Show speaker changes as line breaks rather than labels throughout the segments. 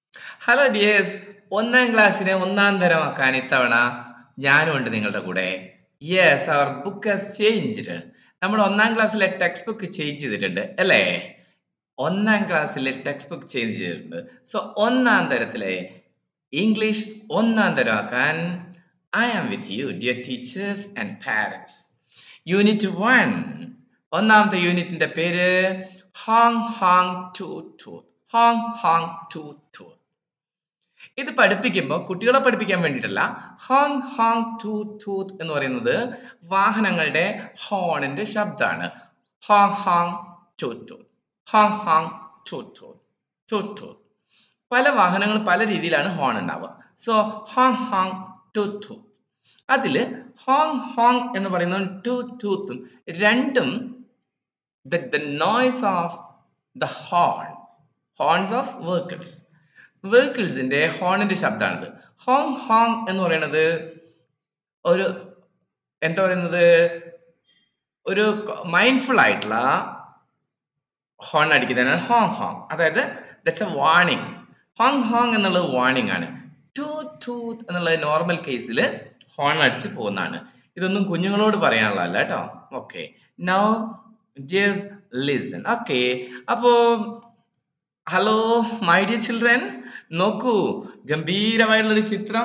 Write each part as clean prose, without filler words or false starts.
Hello dears, ഒന്നാം ക്ലാസ്സിനെ ഒന്നാം തരമാക്കാൻ ഇത്തവണ ഞാനും ഉണ്ട് നിങ്ങളുടെ കൂടെ. Yes, our book has changed. നമ്മൾ ഒന്നാം ക്ലാസ്സിലെ ടെക്സ്റ്റ് ബുക്ക് ചേഞ്ച് ചെയ്തിട്ടുണ്ട് അല്ലേ? ഒന്നാം ക്ലാസ്സിലെ ടെക്സ്റ്റ് ബുക്ക് ചേഞ്ച് ചെയ്തിട്ടുണ്ട്. സോ ഒന്നാം തരത്തിലെ ഇംഗ്ലീഷ് ഒന്നാം തരമാക്കാൻ I am with you dear teachers and parents. Unit 1, ഒന്നാമത്തെ യൂണിറ്റിന്റെ പേര് honk honk toot toot. Honk honk toot toot. ഇത് പഠിപ്പിക്കുമ്പോൾ കുട്ടികളെ പഠിപ്പിക്കാൻ വേണ്ടിയിട്ടല്ല. ഹോങ് ഹോങ് ടു ടൂത്ത് എന്ന് പറയുന്നത് വാഹനങ്ങളുടെ ഹോണിന്റെ ശബ്ദമാണ്. Honk honk toot toot, honk honk toot toot, toot toot. പല വാഹനങ്ങൾ പല രീതിയിലാണ് ഹോൺ ഉണ്ടാവുക. So honk honk toot toot. അതില് ഹോങ് ഹോങ് എന്ന് പറയുന്നത് ടു ടൂത്തും രണ്ടും the noise of the horns of വെഹിക്കിൾസിന്റെ ഹോണിന്റെ ശബ്ദമാണിത്. ഹോങ് ഹോങ് എന്ന് പറയുന്നത് ഒരു എന്താ പറയുന്നത്, ഒരു മൈൻഡ്ഫുൾ ആയിട്ടുള്ള ഹോൺ അടിക്കുന്നതാണ് ഹോങ് ഹോങ്. അതായത് that's a warning. Honk honk എന്നുള്ളത് വാർണിംഗ് ആണ്. ടു ടൂത്ത് എന്നുള്ളത് നോർമൽ കേസിൽ ഹോൺ അടിച്ച് പോകുന്നതാണ്. ഇതൊന്നും കുഞ്ഞുങ്ങളോട് പറയാനുള്ളതല്ല കേട്ടോ. Okay, now dears listen. Okay, അപ്പോ ഹലോ മൈ ഡിയർ ചിൽഡ്രൻ, നോക്കൂ, ഗംഭീരമായിട്ടുള്ളൊരു ചിത്രം.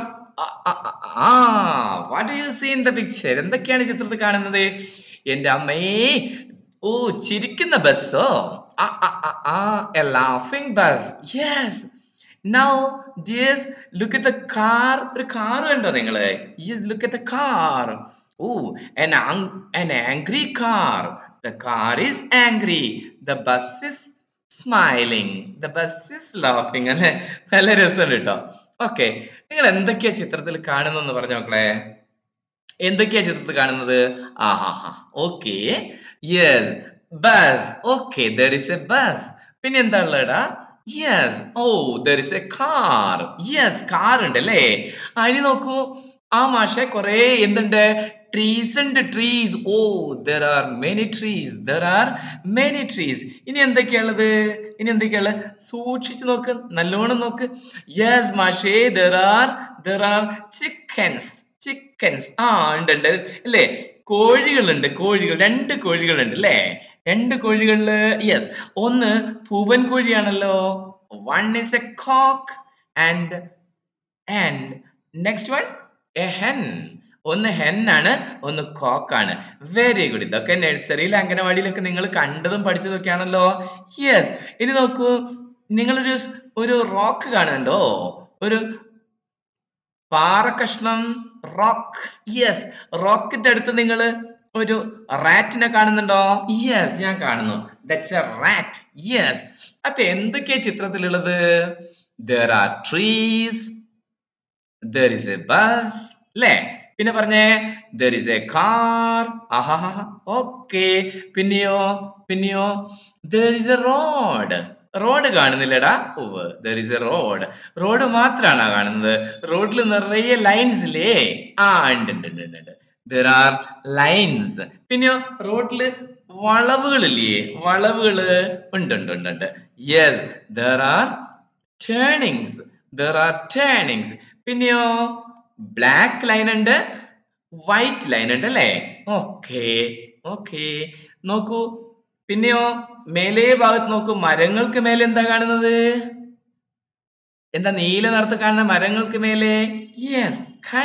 What do you see in the picture? എന്തൊക്കെയാണ് ചിത്രത്തിൽ കാണുന്നത്? എന്റെ അമ്മേ, ഓ, ചിരിക്കുന്ന ബസ്സോ? A laughing bus. Yes. Now dears, look at the car. ഒരു കാർ കണ്ടോ നിങ്ങള്? Yes, look at the car. Oh, an angry car. The car is angry. The bus is smiling. The bus is laughing. അല്ലെ? നല്ല രസമുണ്ട് കേട്ടോ. Okay, നിങ്ങൾ എന്തൊക്കെയാ ചിത്രത്തിൽ കാണുന്നെന്ന് പറഞ്ഞു നോക്കളെ. എന്തൊക്കെയാ ചിത്രത്തിൽ കാണുന്നത്? ആഹാ, okay, yes, bus. Okay, there is a bus. പിന്നെ എന്താ ഉള്ളടാ? Yes, oh, there is a car. Yes, car ഉണ്ട് അല്ലേ? ഇനി നോക്കൂ, ആ മാഷെ കുറെ എന്തുണ്ട്? ട്രീസ് ഉണ്ട്. Trees. Oh, there are many trees. There are many trees. ഇനി എന്തൊക്കെയാണുള്ളത്? ഇനി എന്തൊക്കെയാണുള്ളത്? സൂക്ഷിച്ചു നോക്ക്, നല്ലോണം നോക്ക്. യെസ് മാഷേ, ദർ ആർ ചിക്കൻസ്. ചിക്കൻസ്. ഉണ്ട് അല്ലേ? കോഴികളുണ്ട്. കോഴികൾ, 2 കോഴികളുണ്ട് അല്ലേ? 2 കോഴികളില് യെസ്, ഒന്ന് പൂവൻ കോഴിയാണല്ലോ. One is a cock and next one a hen. ഒന്ന് ഹെൻ ആണ്, ഒന്ന് കോക്കാണ്. Very good. ഇതൊക്കെ നഴ്സറിയിൽ അംഗനവാടിയിലൊക്കെ നിങ്ങൾ കണ്ടതും പഠിച്ചതൊക്കെ ആണല്ലോ. യെസ്. ഇനി നോക്കൂ, നിങ്ങളൊരു റോക്ക് കാണുന്നുണ്ടോ? ഒരു പാറ കഷ്ണം, റോക്ക്. യെസ്, റോക്കിന്റെ അടുത്ത് നിങ്ങൾ ഒരു റാറ്റിനെ കാണുന്നുണ്ടോ? യെസ്, ഞാൻ കാണുന്നു. That's a rat. യെസ്. അപ്പൊ എന്തൊക്കെയാ ചിത്രത്തിലുള്ളത്? there are trees, there is a bus, അല്ലേ? പിന്നെ പറഞ്ഞേ, there is a car. ആഹാ, ഓക്കെ. പിന്നെയോ there is a road. Road കാണുന്നില്ലടാ? there is a road. Road മാത്രാണോ കാണുന്നത്? റോഡിൽ നിറയെ ലൈൻസ് ഇല്ലേ? ഉണ്ട്. there are lines. പിന്നെയോ റോഡില് വളവുകളില്ലേ? വളവുകള് ഉണ്ട്. yes, there are turnings. പിന്നെയോ ബ്ലാക്ക് ലൈൻ ഉണ്ട്, വൈറ്റ് ലൈൻ ഉണ്ട് അല്ലേ? ഓക്കെ. നോക്കൂ, പിന്നെയോ മേലേ ഭാഗത്ത് നോക്കൂ, മരങ്ങൾക്ക് മേലെ എന്താ കാണുന്നത്? എന്താ നീല നിറത്ത് കാണുന്ന മരങ്ങൾക്ക് മേലെ? യെസ്,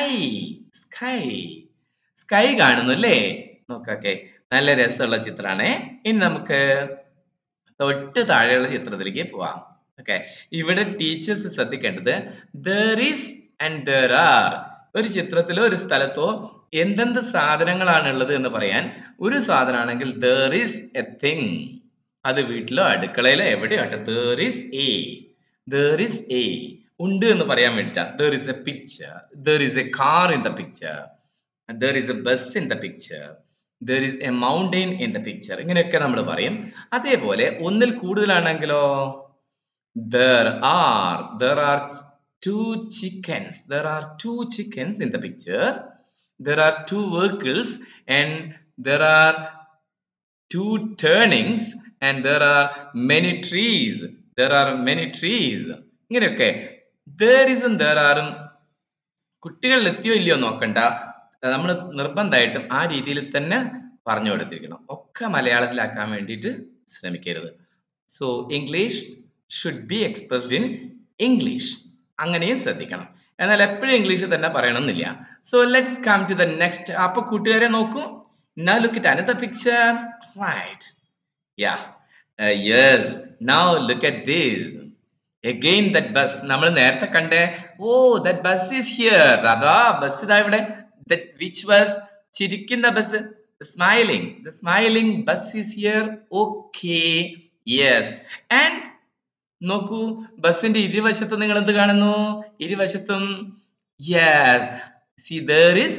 സ്കൈ കാണുന്നു അല്ലേ? നോക്കെ, നല്ല രസമുള്ള ചിത്രാണേ. ഇനി നമുക്ക് തൊട്ട് താഴെയുള്ള ചിത്രത്തിലേക്ക് പോവാം. ഓക്കെ, ഇവിടെ ടീച്ചേഴ്സ് ശ്രദ്ധിക്കേണ്ടത് there is and there are. ഒരു ചിത്രത്തിലോ ഒരു സ്ഥലത്തോ എന്തെന്ത് സാധനങ്ങളാണ് ഉള്ളത് എന്ന് പറയാൻ ഒരു സാധനമാണെങ്കിൽ there is a thing. അത് വീട്ടിലോ അടുക്കളയിലോ എവിടെയോ ആട്ടെ, there is a ഉണ്ട് എന്ന് പറയാൻ വേണ്ടിട്ടാ. there is a picture, there is a car in the picture, there is a bus in the picture, there is a mountain in the picture. ഇങ്ങനെയൊക്കെ നമ്മൾ പറയും. അതേപോലെ ഒന്നിൽ കൂടുതലാണെങ്കിലോ there are two chickens. There are two chickens in the picture. There are two vehicles and there are two turnings and there are many trees. ഇങ്ങനെയൊക്കെ there isn't there ആറും കുട്ടികളിൽ എത്തിയോ ഇല്ലയോ നോക്കണ്ട, നമ്മൾ നിർബന്ധമായിട്ടും ആ രീതിയിൽ തന്നെ പറഞ്ഞു കൊടുത്തിരിക്കണം. ഒക്കെ മലയാളത്തിലാക്കാൻ വേണ്ടിയിട്ട് ശ്രമിക്കരുത്. So English should be expressed in English, അങ്ങനെയും ശ്രദ്ധിക്കണം. എന്നാൽ എപ്പോഴും ഇംഗ്ലീഷ് തന്നെ പറയണമെന്നില്ല. So let's come to the next. അപ്പൊ കൂട്ടുകാരെ നോക്കൂ. Now look at another picture. Right. Yeah. Yes. Now look at this. Again that bus. നമ്മൾ നേരത്തെ കണ്ടേ. Oh, that bus is here. അതാ ബസ് ഇതാ ഇവിടെ. That which bus? ചിരിക്കുന്ന bus. The smiling bus is here. Okay. Yes. And നോക്കൂ, ബസിന്റെ ഇരുവശത്തും നിങ്ങൾ എന്ത് കാണുന്നു? ഇരുവശത്തും yes. See, there is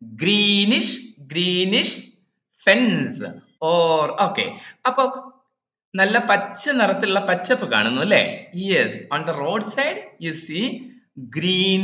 greenish fence or okay. അപ്പൊ നല്ല പച്ച നിറത്തിലുള്ള പച്ചപ്പ് കാണുന്നു അല്ലേ? Yes. On the road side you see green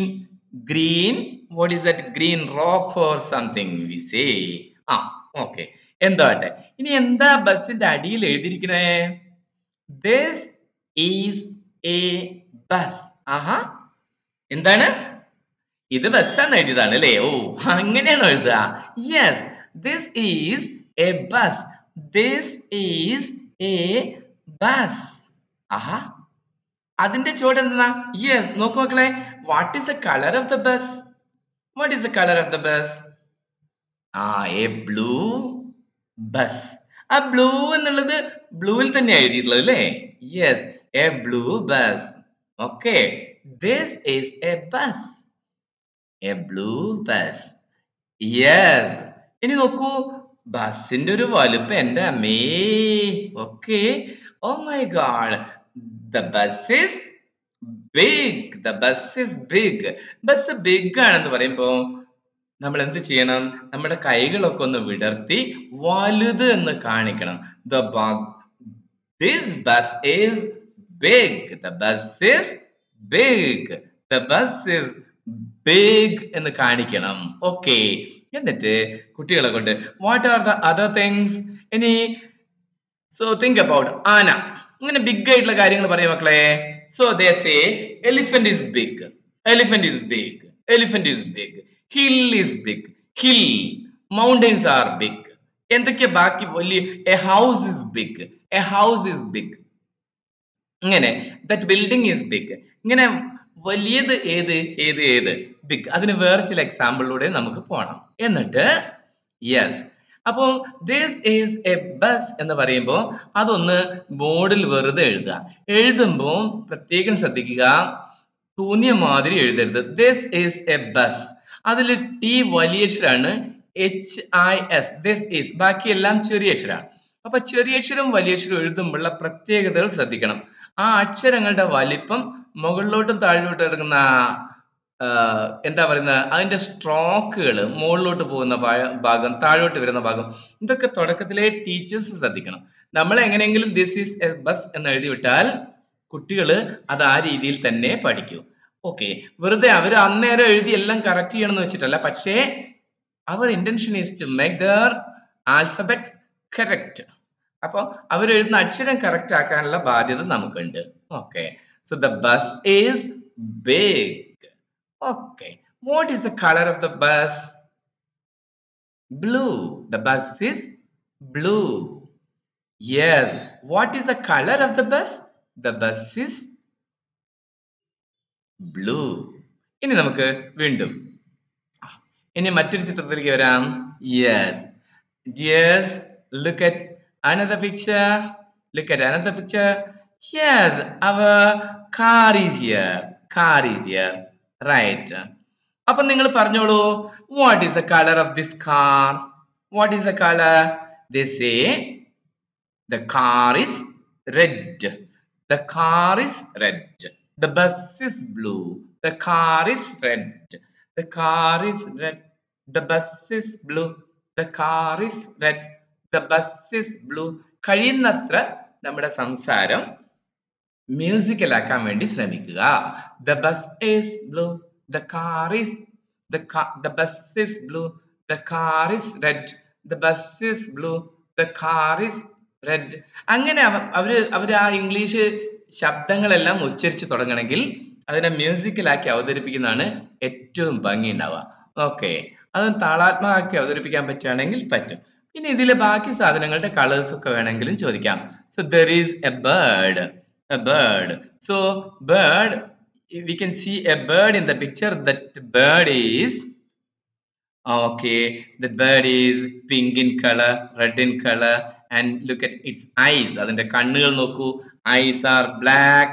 what is that? Green rock or something we say. Okay, എന്താട്ടെ. ഇനി എന്താ ബസിന്റെ അടിയിൽ എഴുതിയിരിക്കണേ? This is a bus. ആഹാ, എന്താണ്? ഇത് ബസ്സാന്ന് എഴുതിയതാണ് അല്ലേ? ഓ, അങ്ങനെയാണോ എഴുതുക? Yes, this is a bus. This is a bus. ആഹാ, അതിന്റെ ചുവട് എന്താ? യെസ്, നോക്കൂ മക്കളെ. What is the colour of the bus? What is the colour of the bus? A blue bus. ആ ബ്ലൂ എന്നുള്ളത് ബ്ലൂവിൽ തന്നെ എഴുതിയിട്ടുള്ളത് അല്ലേ? Yes, a blue bus. Okay, this is a bus. A blue bus. Yes. ഇനി നോക്കൂ, ബസിന്റെ ഒരു വലുപ്പം എന്റെ അമ്മേ. Okay, oh my God, the bus is big. The bus is big. Bus big ആണെന്ന് പറയുമ്പോ നമ്മൾ എന്ത് ചെയ്യണം? നമ്മുടെ കൈകളൊക്കെ ഒന്ന് വിടർത്തി വലുത് എന്ന് കാണിക്കണം. This bus is big. The bus is big. The bus is big എന്ന് കാണിക്കണം. ഓക്കെ, എന്നിട്ട് കുട്ടികളെ കൊണ്ട് what are the other things? ഇനി സോ തിങ്ക് അബൌട്ട് ആന. ഇങ്ങനെ ബിഗ് ആയിട്ടുള്ള കാര്യങ്ങൾ പറയാം മക്കളെ. So they say elephant is big. Elephant is big. Elephant is big. Hill is big. Hill. Mountains are big. എന്തൊക്കെ ബാക്കി വലിയ? A house is big. A house is big. ഇങ്ങനെ that building is big. ഇങ്ങനെ വലിയത് ഏത് big. അതിന് വേറെ ചില എക്സാമ്പിളിലൂടെ നമുക്ക് പോകണം. എന്നിട്ട് യെസ്, അപ്പോൾ ദിസ് ഈസ് എ ബസ് എന്ന് പറയുമ്പോൾ അതൊന്ന് ബോർഡിൽ വെറുതെ എഴുതുക. എഴുതുമ്പോൾ പ്രത്യേകം ശ്രദ്ധിക്കുക, തോന്നിയ മാതിരി എഴുതരുത്. This is a bus. അതിൽ ടി വലിയ അക്ഷരാണ്, HIS. This is. ബാക്കിയെല്ലാം ചെറിയ അക്ഷരമാണ്. അപ്പൊ ചെറിയ അക്ഷരം വലിയ അക്ഷരം എഴുതുമ്പോഴുള്ള പ്രത്യേകതകൾ ശ്രദ്ധിക്കണം. ആ അക്ഷരങ്ങളുടെ വലിപ്പം മുകളിലോട്ടും താഴോട്ടും എടുക്കുന്ന എന്താ പറയുന്നത്, അതിന്റെ സ്ട്രോക്കുകൾ, മുകളിലോട്ട് പോകുന്ന ഭാഗം, താഴോട്ട് വരുന്ന ഭാഗം, ഇതൊക്കെ തുടക്കത്തിലെ ടീച്ചേഴ്സ് ശ്രദ്ധിക്കണം. നമ്മൾ എങ്ങനെയെങ്കിലും ദിസ് ഈസ് എ ബസ് എന്ന് എഴുതി വിട്ടാൽ കുട്ടികൾ അത് ആ രീതിയിൽ തന്നെ പഠിക്കൂ. ഓക്കെ, വെറുതെ അവർ അന്നേരം എഴുതി എല്ലാം കറക്റ്റ് ചെയ്യണമെന്ന് വെച്ചിട്ടല്ല, പക്ഷേ അവർ intention is to make their alphabets correct. അപ്പൊ അവർ എഴുതുന്ന അക്ഷരം കറക്റ്റ് ആക്കാനുള്ള ബാധ്യത നമുക്കുണ്ട്. Okay, so the bus is big. Okay, what is the colour of the bus? Blue. The bus is blue. Yes. What is the colour of the bus? The bus is blue. ഇനി നമുക്ക് വീണ്ടും ഇനി മറ്റൊരു ചിത്രത്തിലേക്ക് വരാം. Yes, yes, look at another picture. Look at another picture. Yes, our car is here. Car is here. Right. അപ്പൊ നിങ്ങൾ പറഞ്ഞോളൂ, what is the color of this car? What is the color? They say the car is red. The car is red. The bus is blue. The car is red. The car is red. The bus is blue. The car is red. The bus is blue. കഴിയുന്നത്ര നമ്മുടെ സംസാരം musical ആക്കാൻ വേണ്ടി ശ്രമിക്കുക. The bus is blue. The car is the bus is blue. The car is red. The bus is blue. The car is red. അങ്ങനെ അവര് ആ English ശബ്ദങ്ങളെല്ലാം ഉച്ചരിച്ച് തുടങ്ങണമെങ്കിൽ അതിനെ മ്യൂസിക്കലാക്കി അവതരിപ്പിക്കുന്നതാണ് ഏറ്റവും ഭംഗി ഉണ്ടാവുക. ഓക്കെ, അത് താളാത്മകമാക്കി അവതരിപ്പിക്കാൻ പറ്റുകയാണെങ്കിൽ പറ്റും. പിന്നെ ഇതിലെ ബാക്കി സാധനങ്ങളുടെ കളേഴ്സ് ഒക്കെ വേണമെങ്കിലും ചോദിക്കാം. So there is a bird. So bird, we can see a bird in the picture. That bird is okay. The bird is pink in color, red in color, and look at its eyes. അതിന്റെ കണ്ണുകൾ നോക്കൂ. Eyes are black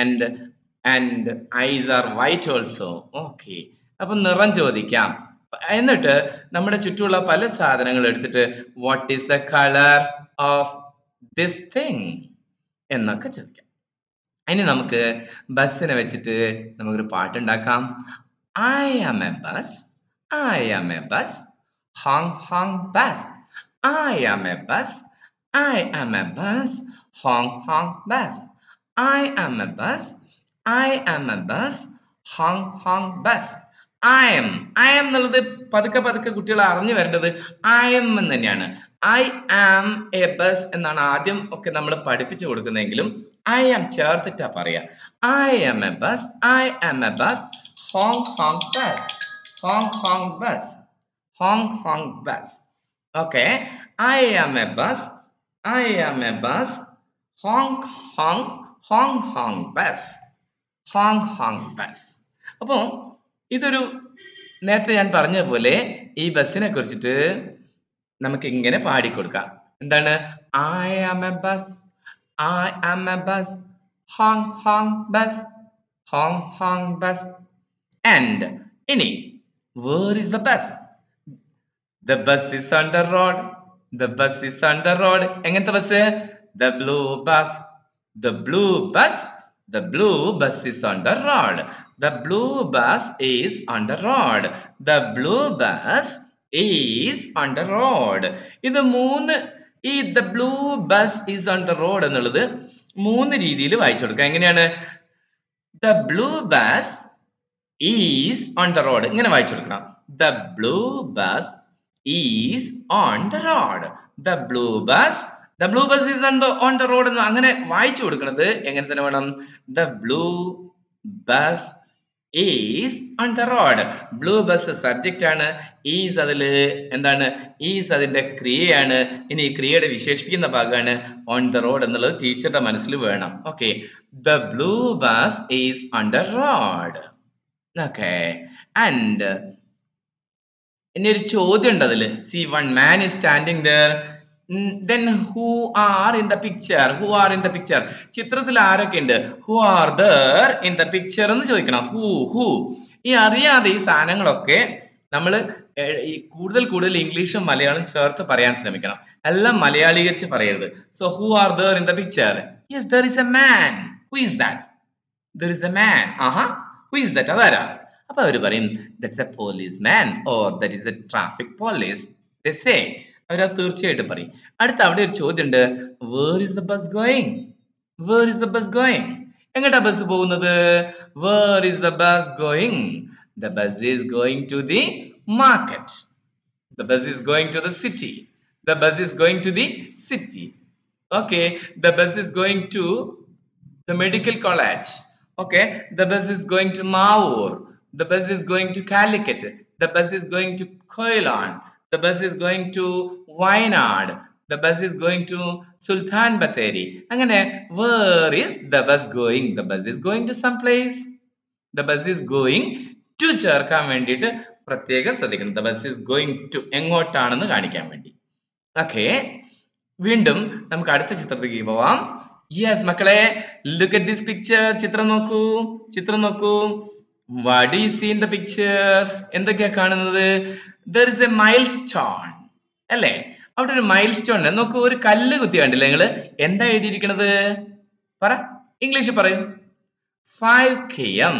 and eyes are white also. Okay. അപ്പൊ നിറം ചോദിക്കാം. എന്നിട്ട് നമ്മുടെ ചുറ്റുമുള്ള പല സാധനങ്ങൾ എടുത്തിട്ട് what is the color of this thing എന്നൊക്കെ ചോദിക്കാം. ഇനി നമുക്ക് ബസ്സിനെ വെച്ചിട്ട് നമുക്കൊരു പാട്ടുണ്ടാക്കാം. I am a bus, I am a bus, honk honk bus. I am a bus, I am a bus, honk honk bus. I am a bus, I am a bus, honk honk bus. I am എന്നുള്ളത് പതുക്കെ പതുക്കെ കുട്ടികൾ അറിഞ്ഞു വരേണ്ടത് I am എന്ന് തന്നെയാണ്. I am a bus എന്നാണ് ആദ്യം ഒക്കെ നമ്മൾ പഠിപ്പിച്ചു കൊടുക്കുന്നതെങ്കിലും I am ചേർത്തിട്ടാ പറയാ. I am a bus, I am a bus, honk honk bus, honk honk bus, honk honk bus. Okay, I am a bus, I am a bus, honk honk honk honk bus, honk honk bus. അപ്പോ ഇതൊരു നേരത്തെ ഞാൻ പറഞ്ഞ പോലെ ഈ ബസ്സിനെ കുറിച്ചിട്ട് നമുക്ക് ഇങ്ങനെ പാടിക്കൊടുക്കാം. എന്താണ്? I am a bus, I am a bus, honk honk bus, honk honk bus. And ഇനി where is the bus? The bus is on the road, the bus is on the road. എങ്ങനത്തെ bus? The blue bus, the blue bus, the blue bus is on the road. The blue bus is on the road. The blue bus is on the road. ഇത് മൂന്ന്, ഈ the blue bus is on the road എന്നുള്ളത് മൂന്ന് രീതിയിൽ വായിച്ചു കൊടുക്കുക. എങ്ങനെയാണ്? The blue bus is on the road ഇങ്ങനെ വായിച്ചു കൊടുക്കണം. The blue bus is on the road. The blue bus is on the road എന്ന് അങ്ങനെ വായിച്ചു കൊടുക്കുന്നത് എങ്ങനെ തന്നെ വേണം? The blue bus is on the road. Blue bus subject ആണ്. is അതില് എന്താണ്? is അതിന്റെ ക്രിയയാണ്. ഇനി ഈ ക്രിയയുടെ വിശേഷിപ്പിക്കുന്ന ഭാഗമാണ് on the road എന്നുള്ളത് ടീച്ചറുടെ മനസ്സിൽ വേണം. Okay, the blue bus is on the road. Okay, and ഇനി ഒരു ചോദ്യം ഉണ്ട് അതില്. See, one man is standing there. Then who are in the picture? Who are in the picture? ചിത്രത്തിൽ ആരൊക്കെ ഉണ്ട്? Who are there in the picture എന്ന് ചോദിക്കണം. Who ഈ അറിയാതെ ഈ സാധനങ്ങളൊക്കെ നമ്മൾ ഈ കൂടുതൽ ഇംഗ്ലീഷും മലയാളം ചേർത്ത് പറയാൻ ശ്രമിക്കണം. എല്ലാം മലയാളീകരിച്ച് പറയരുത്. So who are there in the picture? Yes, there is a man. Who is that? There is a man. Who is that? അതാരാ? അപ്പൊ അവര് പറയും that's a policeman or that is a traffic police. They say. അവരത് തീർച്ചയായിട്ടും പറയും. അടുത്ത അവിടെ ഒരു ചോദ്യം ഉണ്ട്. Where is the bus going? Where is the bus going? എങ്ങോട്ടാ ബസ് പോകുന്നത്? Where is the bus going? The bus is going to the market. The bus is going to the city. The bus is going to the city. Okay, the bus is going to the medical college. Okay, the bus is going to Maur. The bus is going to Calicut. The bus is going to Koilan. The bus is going to Wayanad. The bus is going to Sultan Bathery. അങ്ങനെ where is the bus going? The bus is going to some place. The bus is going to ചേർക്കാൻ വേണ്ടിയിട്ട് പ്രത്യേകം ശ്രദ്ധിക്കണം. The bus is going to എങ്ങോട്ടാണെന്ന് കാണിക്കാൻ വേണ്ടി. Okay, വീണ്ടും നമുക്ക് അടുത്ത ചിത്രത്തിലേക്ക് പോവാം. യെസ് മക്കളെ, look at this picture. ചിത്രം നോക്കൂ. What do you see in the picture? എന്തൊക്കെയാ കാണുന്നത്? There is a milestone. അല്ലേ? അവിടെ ഒരു മൈൽ സ്റ്റോൺ നോക്കൂ. ഒരു കല്ല് കുത്തി കണ്ടില്ലേ നിങ്ങള്? എന്താ എഴുതിയിരിക്കണത്? പറ, ഇംഗ്ലീഷ് പറയൂ. 5 km.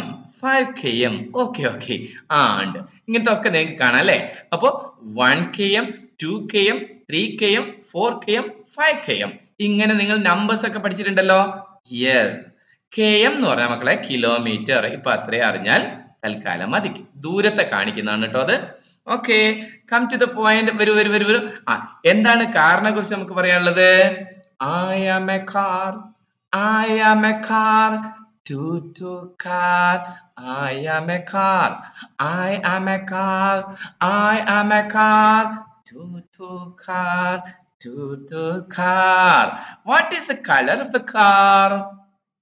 ഓക്കെ ഉണ്ട്. ഇങ്ങനത്തെ ഒക്കെ നിങ്ങൾക്ക് കാണാം അല്ലേ? അപ്പോ 1 km, 2 km, 3 km, 4 km, 5 km ഇങ്ങനെ നിങ്ങൾ നമ്പേഴ്സ് ഒക്കെ പഠിച്ചിട്ടുണ്ടല്ലോ. യെസ്, km എന്ന് പറഞ്ഞാൽ മക്കളെ കിലോമീറ്റർ. ഇപ്പൊ അത്രയും അറിഞ്ഞാൽ തൽക്കാലം മതി. ദൂരത്തെ കാണിക്കുന്നതാണ് കേട്ടോ അത്. Okay, come to the point. വരൂ. എന്താണ് കാറിനെ കുറിച്ച് നമുക്ക് പറയാനുള്ളത്? I am a car. I am a car. Toot toot car. I am a car. I am a car. I am a car. Toot toot car. Toot toot car. What is the color of the car?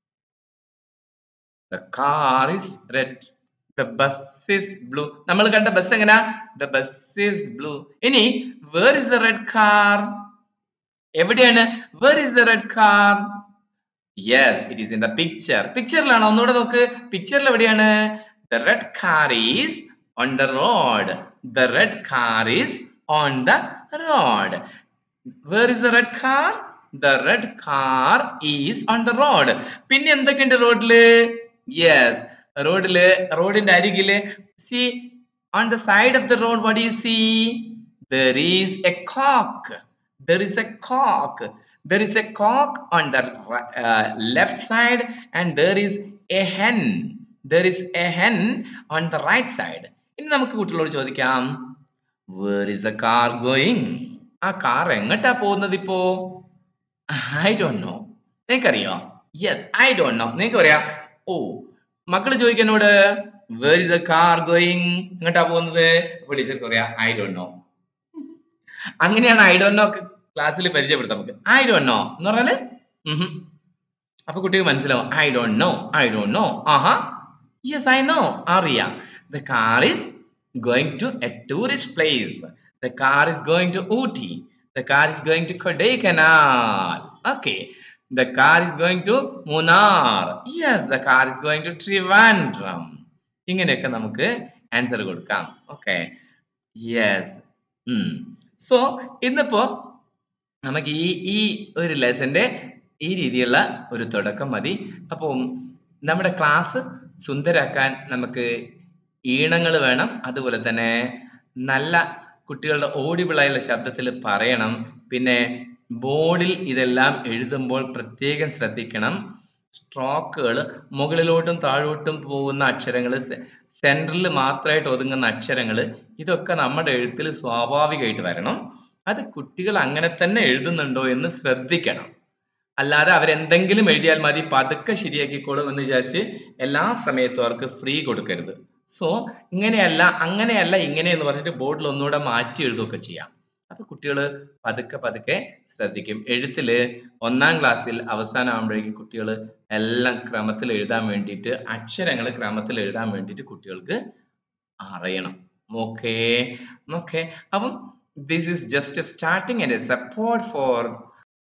The car is red. The bus is blue. നമ്മൾ കണ്ട bus എങ്ങനാ? The bus is blue. ഇനി where is the red car? എവിടെയാണ്? Where is the red car? Yes, it is in the picture. പിക്ചറിലാണോ? ഒന്നുകൂടെ നോക്ക്. പിക്ചറിൽ എവിടെയാണ്? The red car is on the road. The red car is on the road. Where is the red car? The red car is on the road. പിന്നെ എന്തൊക്കെയുണ്ട് റോഡില്? Yes, റോഡിന്റെ അരികില് see on the side of the road what do you see? There is a cock. There is a cock. There is a cock on the left side and there is a hen. There is a hen on the right side. ഇനി നമുക്ക് കുട്ടികളോട് ചോദിക്കാം, where is the car going? ആ car എങ്ങട്ടാ പോകുന്നത് ഇപ്പോ? I don't know. നിനക്കറിയോ? Yes, I don't know. നിനക്ക് പറയാം, ഓ മക്കള് ചോദിക്കുന്നോട് where is the car going? എങ്ങട്ടാ പോകുന്നത്? അപ്പൊ ടീച്ചർക്ക് പറയാം I don't know. അങ്ങനെയാണ് I don't know ക്ലാസ്സിൽ പരിചയപ്പെടുത്താം നമുക്ക്. I don't know എന്ന് പറഞ്ഞാല് അപ്പൊ കുട്ടിക്ക് മനസ്സിലാവും. I don't know. I don't know. Aaha, yes I know. അറിയാം. The car is going to a tourist place. The car is going to Ooty. The car is going to Kodaikanal. Okay. The car is going to Munnar. Yes, the car is going to Trivandrum. ഇങ്ങനെയൊക്കെ നമുക്ക് answer കൊടുക്കാം. Okay, yes. So ഇന്നിപ്പോ നമുക്ക് ഈ ഒരു ലെസന്റെ ഈ രീതിയിലുള്ള ഒരു തുടക്കം മതി. അപ്പം നമ്മുടെ ക്ലാസ് സുന്ദരാക്കാൻ നമുക്ക് ഈണങ്ങൾ വേണം, അതുപോലെ തന്നെ നല്ല കുട്ടികളുടെ ഓഡിബിളായുള്ള ശബ്ദത്തിൽ പറയണം. പിന്നെ ബോർഡിൽ ഇതെല്ലാം എഴുതുമ്പോൾ പ്രത്യേകം ശ്രദ്ധിക്കണം. സ്ട്രോക്കുകൾ, മുകളിലോട്ടും താഴോട്ടും പോകുന്ന അക്ഷരങ്ങൾ, സെൻട്രലിൽ മാത്രമായിട്ട് ഒതുങ്ങുന്ന അക്ഷരങ്ങൾ, ഇതൊക്കെ നമ്മുടെ എഴുത്തിൽ സ്വാഭാവികമായിട്ട് വരണം. അത് കുട്ടികൾ അങ്ങനെ തന്നെ എഴുതുന്നുണ്ടോ എന്ന് ശ്രദ്ധിക്കണം. അല്ലാതെ അവരെന്തെങ്കിലും എഴുതിയാൽ മതി പതുക്കെ ശരിയാക്കിക്കോളും എന്ന് വിചാരിച്ച് എല്ലാ സമയത്തും അവർക്ക് ഫ്രീ കൊടുക്കരുത്. സോ ഇങ്ങനെയല്ല, അങ്ങനെയല്ല, ഇങ്ങനെ എന്ന് പറഞ്ഞിട്ട് ബോർഡിൽ ഒന്നുകൂടെ മാറ്റി എഴുതുകയൊക്കെ ചെയ്യാം. അപ്പൊ കുട്ടികൾ പതുക്കെ പതുക്കെ ശ്രദ്ധിക്കും. എഴുത്തില് 1ാം ക്ലാസ്സിൽ അവസാനമാകുമ്പോഴേക്കും കുട്ടികൾ എല്ലാം ക്രമത്തിൽ എഴുതാൻ വേണ്ടിയിട്ട്, അക്ഷരങ്ങൾ ക്രമത്തിൽ എഴുതാൻ വേണ്ടിയിട്ട് കുട്ടികൾക്ക് അറിയണം. Okay okay. അപ്പം this is just a starting and a support for